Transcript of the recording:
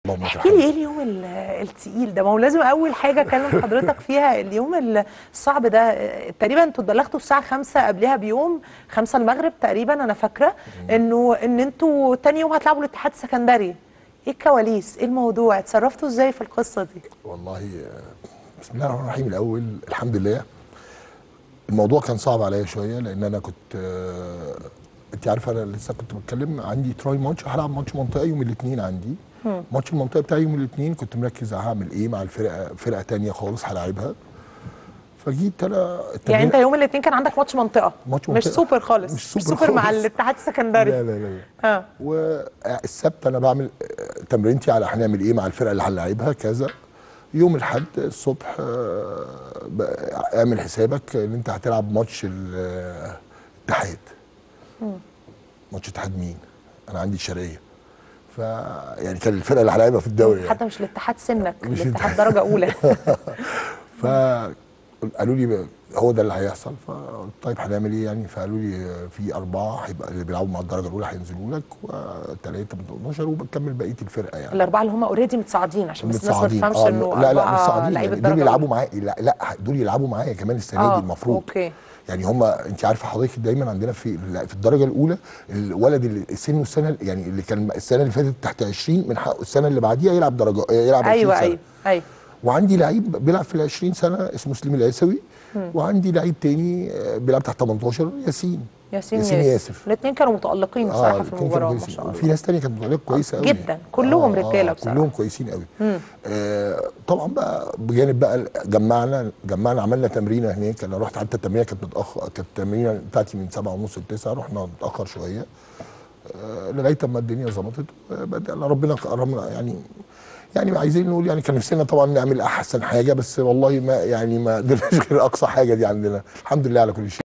اللهم لك احكي لي الحمد. ايه اليوم التقيل ده؟ ما هو لازم اول حاجه اكلم حضرتك فيها اليوم الصعب ده. تقريبا انتوا اتبلغتوا الساعه 5 قبلها بيوم، 5 المغرب تقريبا انا فاكره، ان انتوا تاني يوم هتلعبوا الاتحاد السكندري. ايه الكواليس؟ ايه الموضوع؟ اتصرفتوا ازاي في القصه دي؟ والله بسم الله الرحمن الرحيم. الاول الحمد لله. الموضوع كان صعب عليا شويه لان انا كنت انت عارفه انا لسه كنت بتكلم عندي تراي ماتش، هلعب ماتش منطقه يوم الاثنين عندي. ماتش المنطقه بتاعي يوم الاثنين، كنت مركز هعمل ايه مع فرقه تانية خالص هلاعبها. فجيت انا يعني التمرين. انت يوم الاثنين كان عندك ماتش منطقه، ماتش مش منطقه سوبر خالص، مش مش سوبر سوبر مع خالص. الاتحاد السكندري. لا لا لا. اه. والسبت انا بعمل تمرينتي على هنعمل ايه مع الفرقه اللي هنلاعبها كذا. يوم الاحد الصبح اعمل حسابك ان انت هتلعب ماتش الاتحاد. ماتش اتحاد مين؟ انا عندي الشرقيه. ف يعني كان الفرقه اللي هلاعبها في الدوري يعني. حتى مش الاتحاد سنك، مش الاتحاد درجه اولى. فقالوا لي هو ده اللي هيحصل. فقلت طيب هنعمل ايه يعني؟ فقالوا لي في 4 هيبقى اللي بيلعبوا مع الدرجه الاولى هينزلوا لك، و3 من 12 وبكمل بقيه الفرقه يعني. الاربعه اللي هم اوريدي متصاعدين، عشان بس الناس ما متصاعدين تفهمش انه لا لا مش 4 صاعدين لعيبه يعني، دول درجه يلعبوا اولى. معايا. لا لا دول يلعبوا معايا كمان السنه دي المفروض. اوكي. يعني هم انت عارفه حضرتك دايما عندنا في الدرجه الاولى الولد اللي سنه السنه يعني اللي كان السنه اللي فاتت تحت 20 من حقه السنه اللي بعديها يلعب يلعب 20 ايوه سنه. ايوه ايوه. وعندي لعيب بيلعب في ال 20 سنه اسمه سليم العيسوي. وعندي لعيب تاني بيلعب تحت 18 ياسين ياسر. الاثنين كانوا متالقين بصراحه في الاتنين كانوا المباراه ما كويسين، شاء الله. وفي ناس تانية كانت متألقة كويسه قوي جدا، كلهم رجاله بصراحه. كلهم كويسين قوي. طبعا بقى بجانب بقى جمعنا عملنا تمرينه هناك. انا رحت حتى التمرينه كانت متاخر، كانت التمرينه بتاعتي من 7:30 ل 9، رحنا متاخر شويه لغايه اما الدنيا ظبطت. بدأنا ربنا كرمنا يعني عايزين نقول يعني كان نفسنا طبعا نعمل احسن حاجه، بس والله ما قدرناش غير اقصى حاجه دي عندنا. الحمد لله على كل شيء.